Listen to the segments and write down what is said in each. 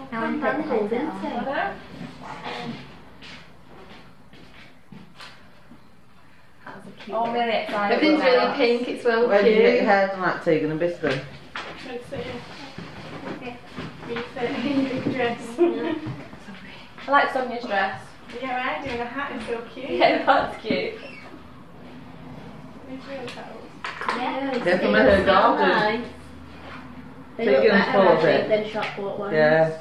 Now I'm bundled, isn't it? Oh, I'm really excited. Everything's really pink, it's well Where did you get your cute. hair done at, Tegan and Biston? I like Sonia's dress. Yeah, right, doing a hat is so cute. Yeah, that's cute. Yeah, They're from her garden. They look Tegan's better full of actually it. than shop bought ones. Yeah.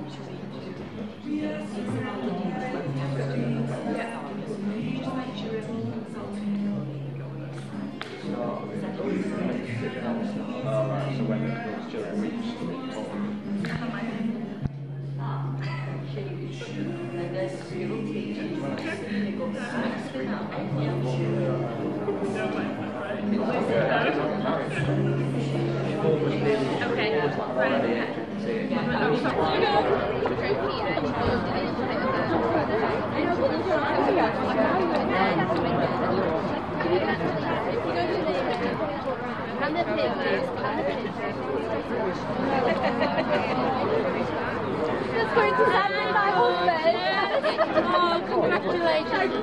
Just going to marry my husband. Oh, congratulations.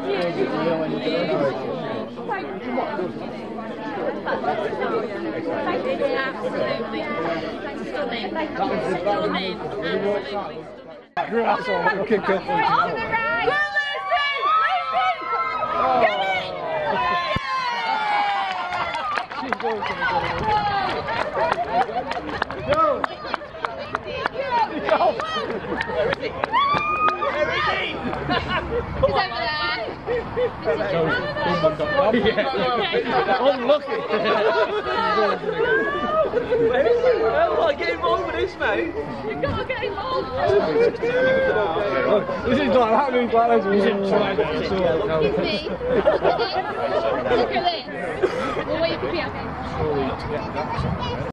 Thank you. Absolutely. Stunning. Stunning. Absolutely. You're an asshole. Okay, go for it. To the right. Get it! She's going to go. Go! Where is he? Where is he? He's over there. Unlucky. Where is he? Oh, get involved with this, mate. You've got to get involved. This is like happening like this. Kiss me. Look at this. Look at this. We'll wait for you.